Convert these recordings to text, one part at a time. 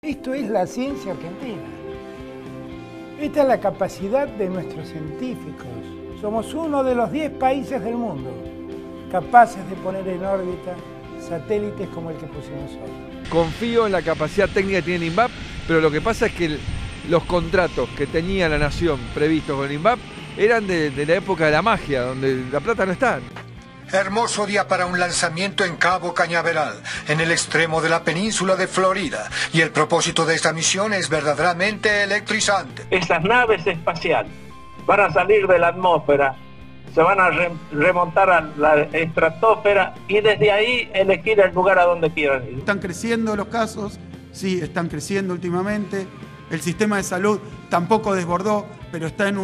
Esto es la ciencia argentina. Esta es la capacidad de nuestros científicos. Somos uno de los 10 países del mundo capaces de poner en órbita satélites como el que pusimos hoy. Confío en la capacidad técnica que tiene el INVAP, pero lo que pasa es que los contratos que tenía la Nación previstos con el INVAP eran de la época de la magia, donde la plata no está. Hermoso día para un lanzamiento en Cabo Cañaveral, en el extremo de la península de Florida. Y el propósito de esta misión es verdaderamente electrizante. Estas naves espaciales van a salir de la atmósfera, se van a remontar a la estratosfera y desde ahí elegir el lugar a donde quieran ir. Están creciendo los casos, sí, están creciendo últimamente. El sistema de salud tampoco desbordó, pero está en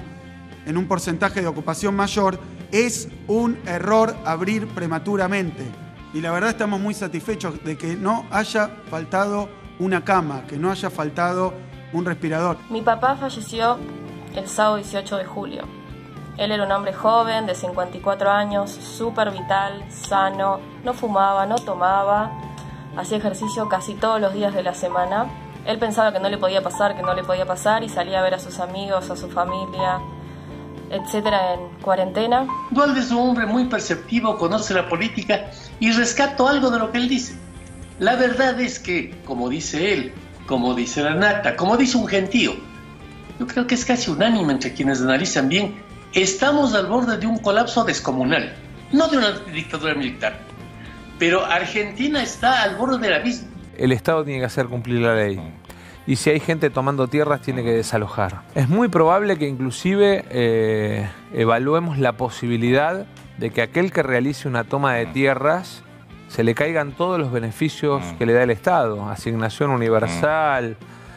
un porcentaje de ocupación mayor. Es un error abrir prematuramente. Y la verdad estamos muy satisfechos de que no haya faltado una cama, que no haya faltado un respirador. Mi papá falleció el sábado 18 de julio. Él era un hombre joven, de 54 años, súper vital, sano, no fumaba, no tomaba, hacía ejercicio casi todos los días de la semana. Él pensaba que no le podía pasar y salía a ver a sus amigos, a su familia, etcétera, en cuarentena. Dualde es un hombre muy perceptivo, conoce la política y rescato algo de lo que él dice. La verdad es que, como dice él, como dice la nata, como dice un gentío, yo creo que es casi unánime entre quienes analizan bien, estamos al borde de un colapso descomunal, no de una dictadura militar, pero Argentina está al borde del abismo. El Estado tiene que hacer cumplir la ley. Y si hay gente tomando tierras, tiene que desalojar. Es muy probable que inclusive evaluemos la posibilidad de que aquel que realice una toma de tierras se le caigan todos los beneficios que le da el Estado. Asignación universal,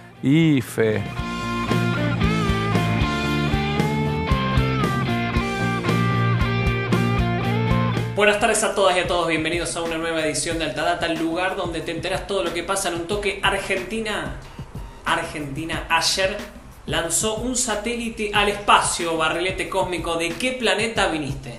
IFE. Buenas tardes a todas y a todos, bienvenidos a una nueva edición de Altadata, el lugar donde te enteras todo lo que pasa en un toque. Argentina ayer lanzó un satélite al espacio, barrilete cósmico. ¿De qué planeta viniste?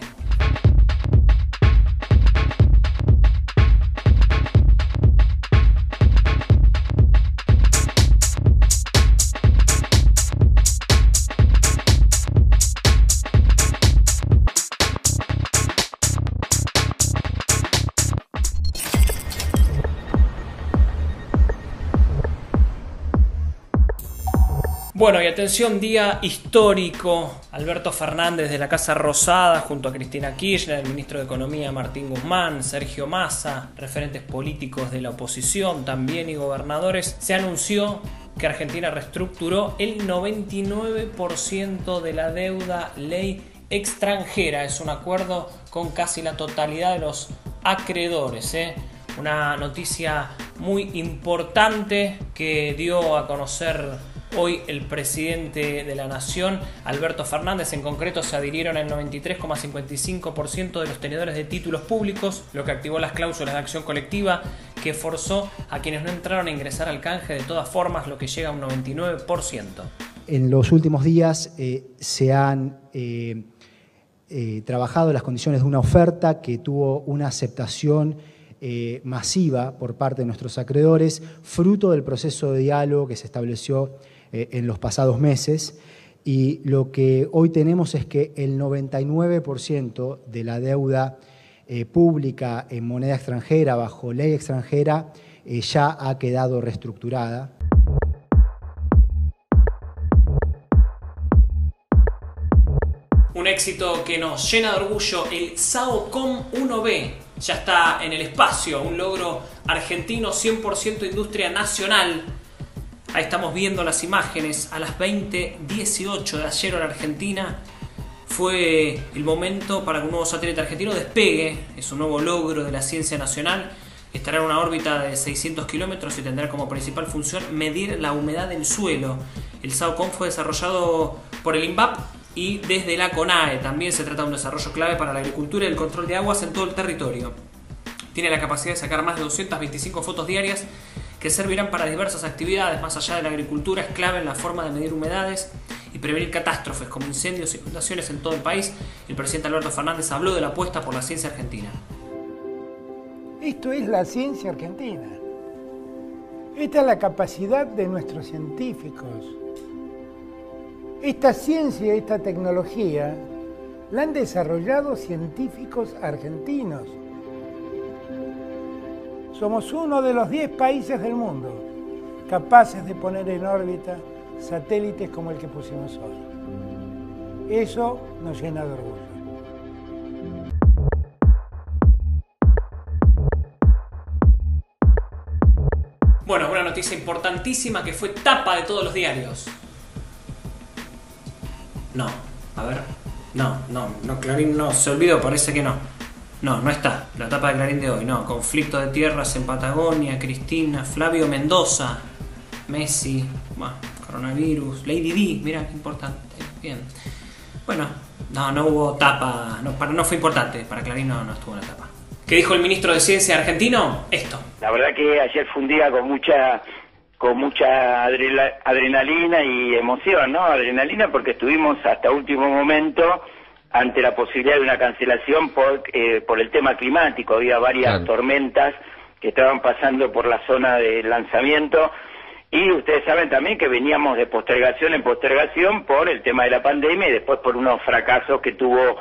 Bueno, y atención, día histórico. Alberto Fernández de la Casa Rosada junto a Cristina Kirchner, el ministro de Economía Martín Guzmán, Sergio Massa, referentes políticos de la oposición también y gobernadores, se anunció que Argentina reestructuró el 99% de la deuda ley extranjera. Es un acuerdo con casi la totalidad de los acreedores, Una noticia muy importante que dio a conocer hoy el presidente de la Nación, Alberto Fernández. En concreto se adhirieron el 93,55% de los tenedores de títulos públicos, lo que activó las cláusulas de acción colectiva que forzó a quienes no entraron a ingresar al canje de todas formas, lo que llega a un 99%. En los últimos días se han trabajado las condiciones de una oferta que tuvo una aceptación masiva por parte de nuestros acreedores, fruto del proceso de diálogo que se estableció en los pasados meses, y lo que hoy tenemos es que el 99% de la deuda pública en moneda extranjera bajo ley extranjera ya ha quedado reestructurada. Un éxito que nos llena de orgullo. El SAOCOM 1B ya está en el espacio, un logro argentino, 100% industria nacional. Ahí estamos viendo las imágenes a las 20:18 de ayer en Argentina. Fue el momento para que un nuevo satélite argentino despegue. Es un nuevo logro de la ciencia nacional. Estará en una órbita de 600 kilómetros y tendrá como principal función medir la humedad del suelo. El SAOCOM fue desarrollado por el INVAP y desde la CONAE. También se trata de un desarrollo clave para la agricultura y el control de aguas en todo el territorio. Tiene la capacidad de sacar más de 225 fotos diarias que servirán para diversas actividades. Más allá de la agricultura, es clave en la forma de medir humedades y prevenir catástrofes como incendios e inundaciones en todo el país. El presidente Alberto Fernández habló de la apuesta por la ciencia argentina. Esto es la ciencia argentina. Esta es la capacidad de nuestros científicos. Esta ciencia y esta tecnología la han desarrollado científicos argentinos. Somos uno de los 10 países del mundo capaces de poner en órbita satélites como el que pusimos hoy. Eso nos llena de orgullo. Bueno, una noticia importantísima que fue tapa de todos los diarios. No, a ver. No, Clarín no, se olvidó, parece que no. No está, la tapa de Clarín de hoy, no. Conflicto de tierras en Patagonia, Cristina, Flavio Mendoza, Messi, coronavirus, Lady Di, mirá qué importante, bien. Bueno, no hubo tapa, no fue importante, para Clarín no estuvo en la tapa. ¿Qué dijo el ministro de Ciencia argentino? Esto. La verdad que ayer fue un día con mucha adrenalina y emoción, ¿no? Adrenalina porque estuvimos hasta último momento ante la posibilidad de una cancelación por el tema climático. Había varias tormentas que estaban pasando por la zona del lanzamiento y ustedes saben también que veníamos de postergación en postergación por el tema de la pandemia y después por unos fracasos que tuvo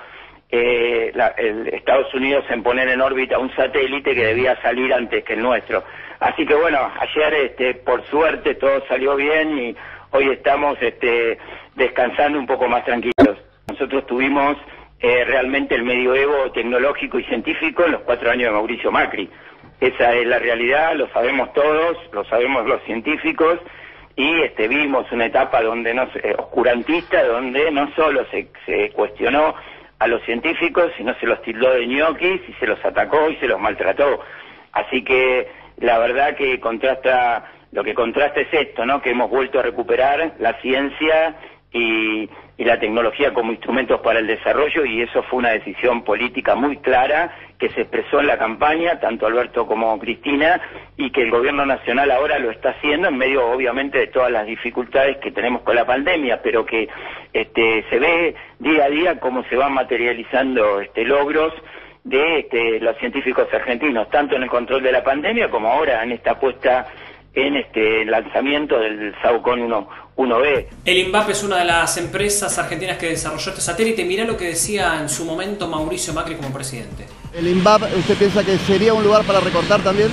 Estados Unidos en poner en órbita un satélite que debía salir antes que el nuestro. Así que bueno, ayer por suerte todo salió bien y hoy estamos descansando un poco más tranquilos. Nosotros tuvimos realmente el medioevo tecnológico y científico en los 4 años de Mauricio Macri. Esa es la realidad, lo sabemos todos, lo sabemos los científicos y vimos una etapa oscurantista donde no solo se cuestionó a los científicos, sino se los tildó de ñoquis y se los atacó y se los maltrató. Así que la verdad que lo que contrasta es esto, ¿no? Que hemos vuelto a recuperar la ciencia y la tecnología como instrumentos para el desarrollo y eso fue una decisión política muy clara que se expresó en la campaña, tanto Alberto como Cristina, y que el gobierno nacional ahora lo está haciendo en medio obviamente de todas las dificultades que tenemos con la pandemia, pero que se ve día a día cómo se van materializando logros de los científicos argentinos, tanto en el control de la pandemia como ahora en esta apuesta en lanzamiento del SAOCON 1B. El INVAP es una de las empresas argentinas que desarrolló este satélite. Mirá lo que decía en su momento Mauricio Macri como presidente. ¿El INVAP usted piensa que sería un lugar para recortar también?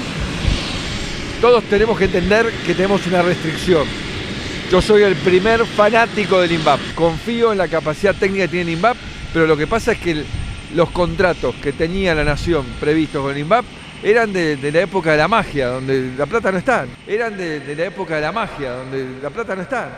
Todos tenemos que entender que tenemos una restricción. Yo soy el primer fanático del INVAP. Confío en la capacidad técnica que tiene el INVAP, pero lo que pasa es que los contratos que tenía la nación previstos con el INVAP eran de la época de la magia, donde la plata no está. Eran de la época de la magia, donde la plata no está.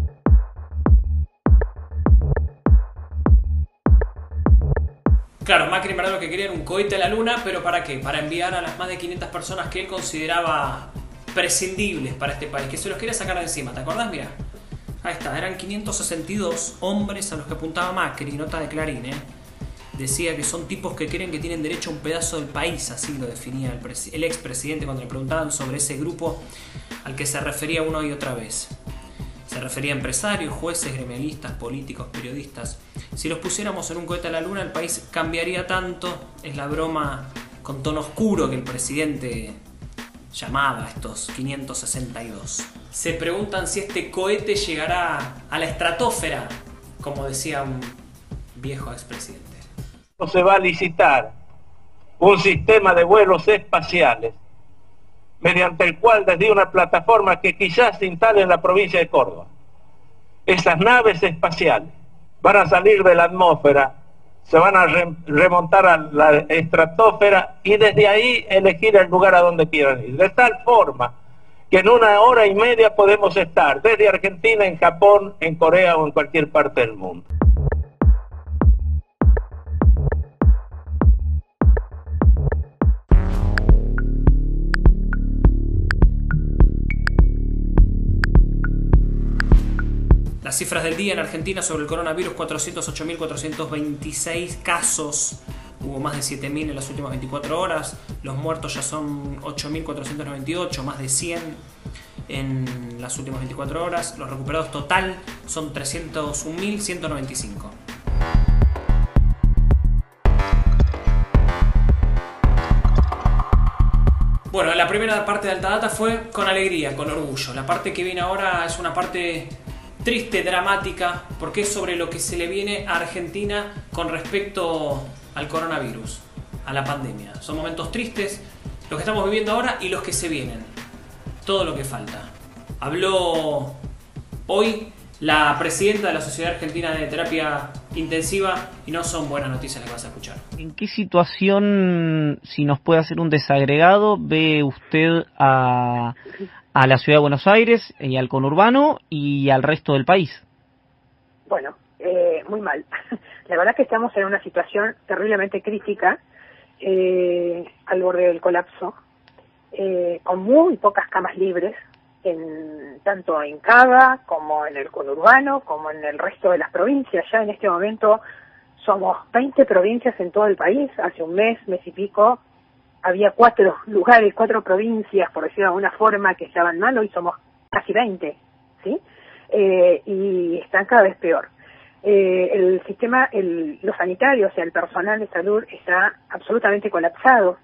Claro, Macri en verdad lo que quería era un cohete a la luna, pero ¿para qué? Para enviar a las más de 500 personas que él consideraba prescindibles para este país, que se los quería sacar de encima, ¿te acordás? Mirá, ahí está, eran 562 hombres a los que apuntaba Macri, nota de Clarín, Decía que son tipos que creen que tienen derecho a un pedazo del país, así lo definía el expresidente cuando le preguntaban sobre ese grupo al que se refería una y otra vez. Se refería a empresarios, jueces, gremialistas, políticos, periodistas. Si los pusiéramos en un cohete a la luna, el país cambiaría tanto, es la broma con tono oscuro que el presidente llamaba a estos 562. Se preguntan si este cohete llegará a la estratosfera, como decía un viejo expresidente. Se va a licitar un sistema de vuelos espaciales mediante el cual desde una plataforma que quizás se instale en la provincia de Córdoba, esas naves espaciales van a salir de la atmósfera, se van a remontar a la estratosfera y desde ahí elegir el lugar a donde quieran ir, de tal forma que en 1 hora y media podemos estar desde Argentina, en Japón, en Corea o en cualquier parte del mundo. Las cifras del día en Argentina sobre el coronavirus: 408.426 casos. Hubo más de 7.000 en las últimas 24 horas. Los muertos ya son 8.498, más de 100 en las últimas 24 horas. Los recuperados total son 301.195. Bueno, la primera parte de Alta Data fue con alegría, con orgullo. La parte que viene ahora es una parte triste, dramática, porque es sobre lo que se le viene a Argentina con respecto al coronavirus, a la pandemia. Son momentos tristes, los que estamos viviendo ahora y los que se vienen. Todo lo que falta. Habló hoy la presidenta de la Sociedad Argentina de Terapia Intensiva y no son buenas noticias las que vas a escuchar. ¿En qué situación, si nos puede hacer un desagregado, ve usted a la Ciudad de Buenos Aires y al conurbano y al resto del país? Bueno, muy mal. La verdad que estamos en una situación terriblemente crítica, al borde del colapso, con muy pocas camas libres, tanto en Cava como en el conurbano, como en el resto de las provincias. Ya en este momento somos 20 provincias en todo el país. Hace un mes y pico, había 4 lugares, 4 provincias, por decirlo de alguna forma, que estaban mal. Hoy somos casi 20, ¿sí? Y están cada vez peor. El sistema, los sanitarios, o sea, el personal de salud está absolutamente colapsado.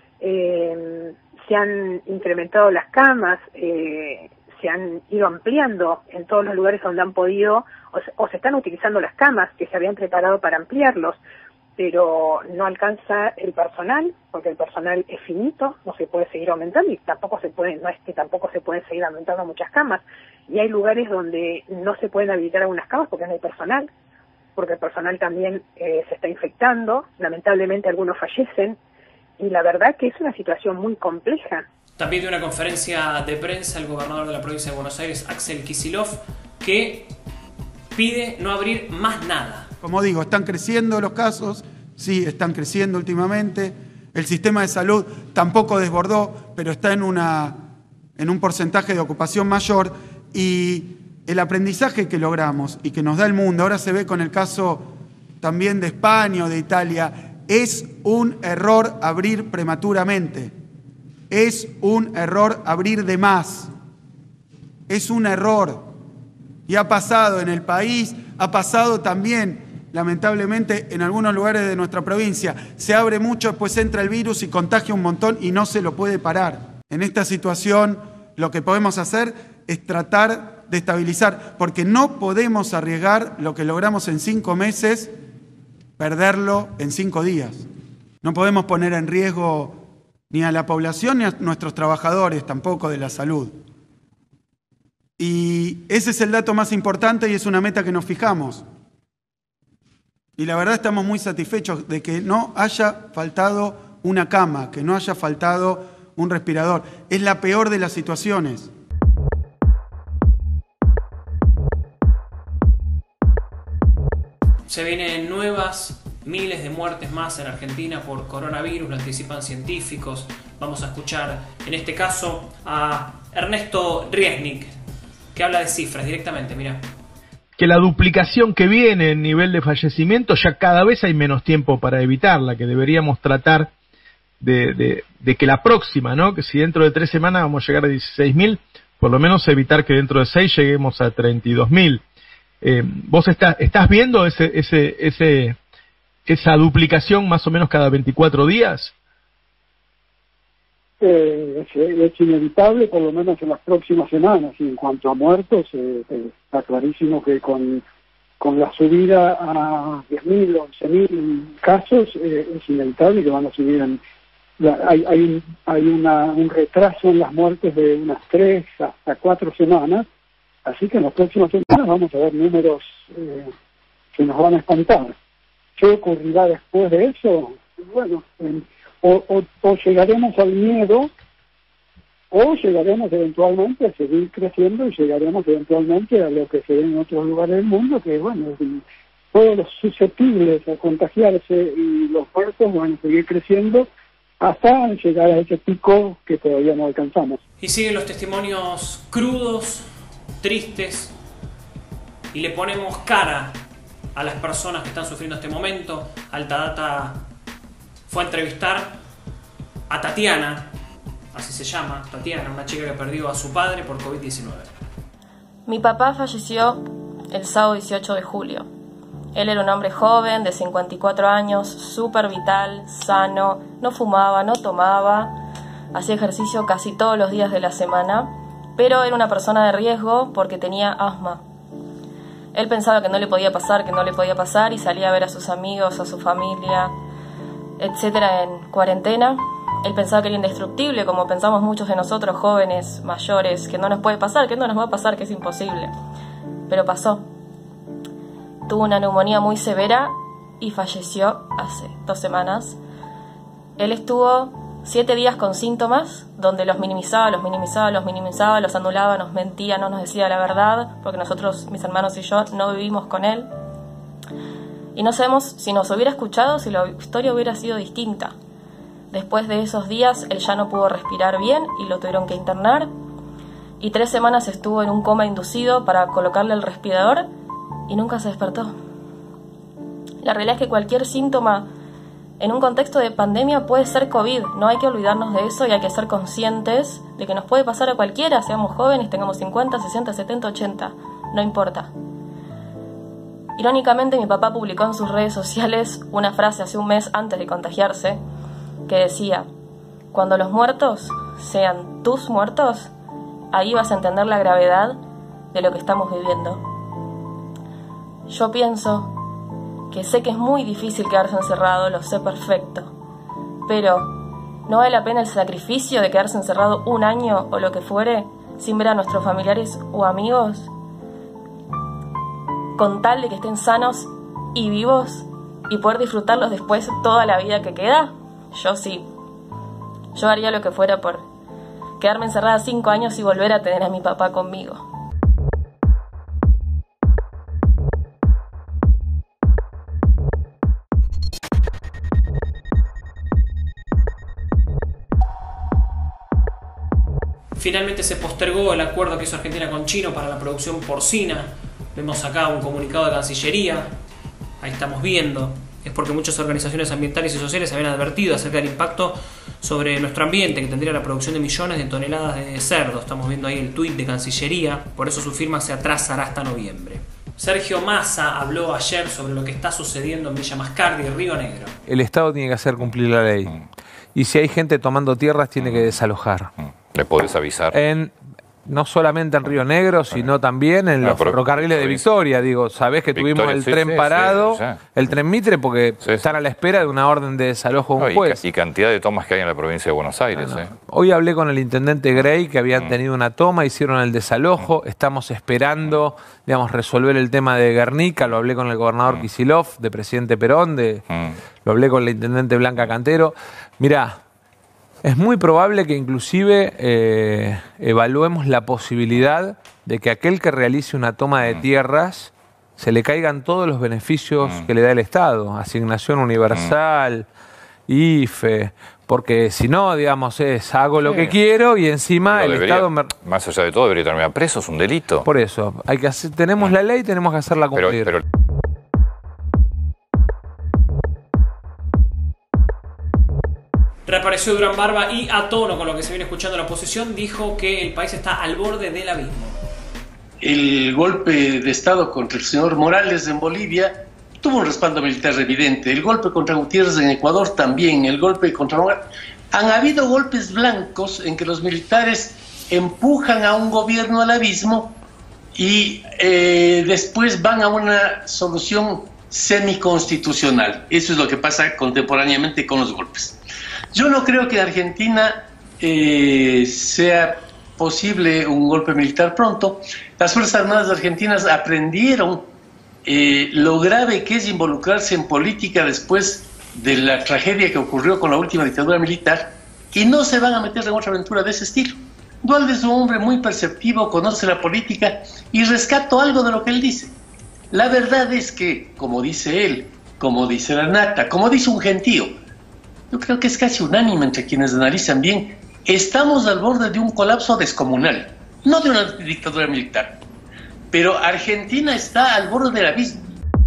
Se han incrementado las camas, se han ido ampliando en todos los lugares donde han podido, o se están utilizando las camas que se habían preparado para ampliarlos, pero no alcanza el personal, porque el personal es finito, no se puede seguir aumentando y tampoco se puede, no es que tampoco se pueden seguir aumentando muchas camas, y hay lugares donde no se pueden habilitar algunas camas porque no hay personal, porque el personal también se está infectando, lamentablemente algunos fallecen, y la verdad que es una situación muy compleja. También de una conferencia de prensa el gobernador de la provincia de Buenos Aires, Axel Kicillof, que pide no abrir más nada. Como digo, están creciendo los casos, sí, están creciendo últimamente. El sistema de salud tampoco desbordó, pero está en un porcentaje de ocupación mayor. Y el aprendizaje que logramos y que nos da el mundo, ahora se ve con el caso también de España o de Italia, es un error abrir prematuramente. Es un error abrir de más. Es un error. Y ha pasado en el país, ha pasado también, lamentablemente, en algunos lugares de nuestra provincia. Se abre mucho, después entra el virus y contagia un montón y no se lo puede parar. En esta situación, lo que podemos hacer es tratar de estabilizar, porque no podemos arriesgar lo que logramos en 5 meses, perderlo en 5 días. No podemos poner en riesgo ni a la población ni a nuestros trabajadores tampoco de la salud. Y ese es el dato más importante y es una meta que nos fijamos. Y la verdad estamos muy satisfechos de que no haya faltado una cama, que no haya faltado un respirador. Es la peor de las situaciones. Se vienen nuevas, miles de muertes más en Argentina por coronavirus, lo anticipan científicos. Vamos a escuchar en este caso a Ernesto Riesnik, que habla de cifras directamente, mira. Que la duplicación que viene en nivel de fallecimiento, ya cada vez hay menos tiempo para evitarla, que deberíamos tratar de que la próxima, ¿no? Que si dentro de 3 semanas vamos a llegar a 16.000, por lo menos evitar que dentro de 6 lleguemos a 32.000. ¿Vos estás viendo esa duplicación más o menos cada 24 días? Es inevitable, por lo menos en las próximas semanas. Y en cuanto a muertos, está clarísimo que con la subida a 10.000 o 11.000 casos, es inevitable que van a subir. Hay un retraso en las muertes de unas 3 hasta 4 semanas. Así que en las próximas semanas vamos a ver números que nos van a espantar. ¿Qué ocurrirá después de eso? Bueno, o llegaremos al miedo, o llegaremos eventualmente a seguir creciendo y llegaremos eventualmente a lo que se ve en otros lugares del mundo, que bueno, todos los susceptibles a contagiarse y los muertos van a seguir creciendo hasta llegar a ese pico que todavía no alcanzamos. Y siguen los testimonios crudos, tristes, y le ponemos cara a las personas que están sufriendo este momento. Alta Data fue a entrevistar a Tatiana, así se llama, Tatiana, una chica que perdió a su padre por COVID-19. Mi papá falleció el sábado 18 de julio. Él era un hombre joven, de 54 años, súper vital, sano, no fumaba, no tomaba. hacía ejercicio casi todos los días de la semana, pero era una persona de riesgo porque tenía asma. Él pensaba que no le podía pasar y salía a ver a sus amigos, a su familia, etcétera, en cuarentena. Él pensaba que era indestructible, como pensamos muchos de nosotros, jóvenes, mayores, que no nos puede pasar, que no nos va a pasar, que es imposible. Pero pasó. Tuvo una neumonía muy severa y falleció hace 2 semanas. Él estuvo 7 días con síntomas, donde los minimizaba, los anulaba, nos mentía, no nos decía la verdad, porque nosotros, mis hermanos y yo, no vivimos con él. Y no sabemos si nos hubiera escuchado, si la historia hubiera sido distinta. Después de esos días, él ya no pudo respirar bien y lo tuvieron que internar. Y 3 semanas estuvo en un coma inducido para colocarle el respirador y nunca se despertó. La realidad es que cualquier síntoma en un contexto de pandemia puede ser COVID. No hay que olvidarnos de eso y hay que ser conscientes de que nos puede pasar a cualquiera, seamos jóvenes, tengamos 50, 60, 70, 80, no importa. Irónicamente, mi papá publicó en sus redes sociales una frase hace un mes antes de contagiarse que decía: cuando los muertos sean tus muertos, ahí vas a entender la gravedad de lo que estamos viviendo. Yo pienso que sé que es muy difícil quedarse encerrado, lo sé perfecto, pero ¿no vale la pena el sacrificio de quedarse encerrado 1 año o lo que fuere sin ver a nuestros familiares o amigos, con tal de que estén sanos y vivos y poder disfrutarlos después toda la vida que queda? Yo sí. Yo haría lo que fuera por quedarme encerrada 5 años y volver a tener a mi papá conmigo. Finalmente se postergó el acuerdo que hizo Argentina con China para la producción porcina. Vemos acá un comunicado de Cancillería. Ahí estamos viendo. Es porque muchas organizaciones ambientales y sociales habían advertido acerca del impacto sobre nuestro ambiente que tendría la producción de millones de toneladas de cerdo. Estamos viendo ahí el tuit de Cancillería. Por eso su firma se atrasará hasta noviembre. Sergio Massa habló ayer sobre lo que está sucediendo en Villa Mascardi y Río Negro. El Estado tiene que hacer cumplir la ley. Y si hay gente tomando tierras, tiene que desalojar. ¿Le podés avisar? No solamente en Río Negro, sino también en los ferrocarriles de Victoria. Digo, sabés que tuvimos el tren parado, el tren Mitre, porque están a la espera de una orden de desalojo de un juez. Y cantidad de tomas que hay en la provincia de Buenos Aires. Hoy hablé con el intendente Grey, que habían tenido una toma, hicieron el desalojo. Estamos esperando, digamos, resolver el tema de Guernica. Lo hablé con el gobernador Kicillof, de presidente Perón. Lo hablé con la intendente Blanca Cantero. Mirá, es muy probable que inclusive evaluemos la posibilidad de que aquel que realice una toma de tierras se le caigan todos los beneficios que le da el Estado, asignación universal, IFE, porque si no, digamos, hago lo que quiero y encima el Estado... Más allá de todo, debería terminar preso, es un delito. Por eso, tenemos la ley, tenemos que hacerla cumplir. Pero Reapareció Durán Barba y, a tono con lo que se viene escuchando en la oposición, dijo que el país está al borde del abismo. El golpe de Estado contra el señor Morales en Bolivia tuvo un respaldo militar evidente. El golpe contra Gutiérrez en Ecuador también. El golpe contra... Han habido golpes blancos en que los militares empujan a un gobierno al abismo y después van a una solución semiconstitucional. Eso es lo que pasa contemporáneamente con los golpes. Yo no creo que en Argentina sea posible un golpe militar pronto. Las Fuerzas Armadas argentinas aprendieron lo grave que es involucrarse en política después de la tragedia que ocurrió con la última dictadura militar y no se van a meter en otra aventura de ese estilo. Duhalde es un hombre muy perceptivo, conoce la política y rescato algo de lo que él dice. La verdad es que, como dice él, como dice la Nata, como dice un gentío, yo creo que es casi unánime entre quienes analizan bien, estamos al borde de un colapso descomunal, no de una dictadura militar, pero Argentina está al borde del abismo.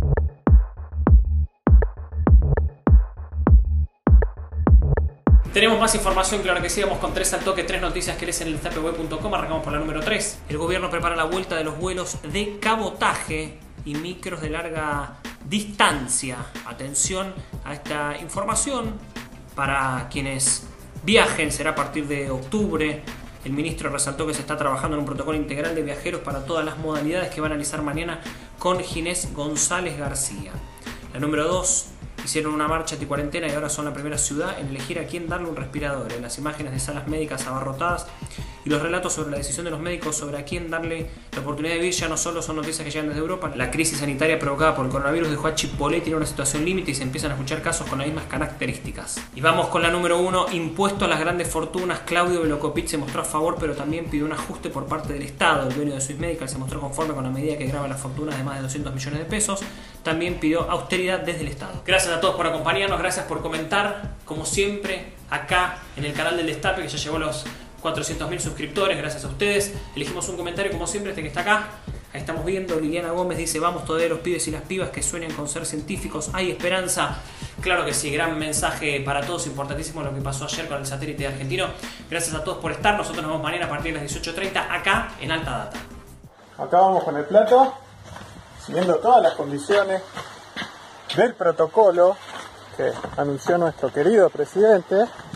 Tenemos más información, claro que sí, vamos con 3 al toque, 3 noticias que lees en el destapeweb.com. Arrancamos por la número 3. El gobierno prepara la vuelta de los vuelos de cabotaje y micros de larga distancia. Atención a esta información para quienes viajen, será a partir de octubre. El ministro resaltó que se está trabajando en un protocolo integral de viajeros para todas las modalidades que va a analizar mañana con Ginés González García. La número 2, hicieron una marcha anticuarentena y ahora son la primera ciudad en elegir a quién darle un respirador. En las imágenes de salas médicas abarrotadas y los relatos sobre la decisión de los médicos sobre a quién darle la oportunidad de vivir ya no solo son noticias que llegan desde Europa. La crisis sanitaria provocada por el coronavirus dejó a Chipoleti en una situación límite y se empiezan a escuchar casos con las mismas características. Y vamos con la número 1, impuesto a las grandes fortunas. Claudio Velocopit se mostró a favor, pero también pidió un ajuste por parte del Estado. El dueño de Swiss Medical se mostró conforme con la medida que grava las fortunas de más de 200 millones de pesos. También pidió austeridad desde el Estado. Gracias a todos por acompañarnos, gracias por comentar, como siempre, acá en el canal del Destape, que ya llegó a los 400.000 suscriptores, gracias a ustedes. Elegimos un comentario, como siempre, este que está acá. Ahí estamos viendo, Liliana Gómez dice: vamos todavía los pibes y las pibas que sueñan con ser científicos, hay esperanza. Claro que sí, gran mensaje para todos, importantísimo lo que pasó ayer con el satélite argentino. Gracias a todos por estar, nosotros nos vemos mañana a partir de las 18:30 acá en Alta Data. Acá vamos con el plato, siguiendo todas las condiciones del protocolo que anunció nuestro querido presidente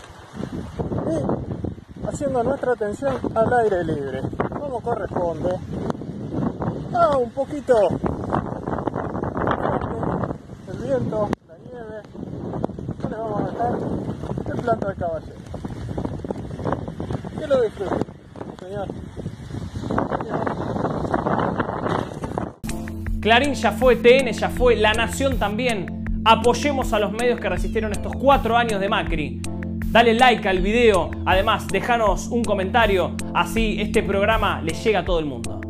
y haciendo nuestra atención al aire libre, como corresponde. Un poquito el viento, la nieve, no le vamos a dejar el plato del caballero. Que lo disfruten, señor. Clarín ya fue, TN ya fue, La Nación también. Apoyemos a los medios que resistieron estos 4 años de Macri. Dale like al video, además déjanos un comentario, así este programa le llega a todo el mundo.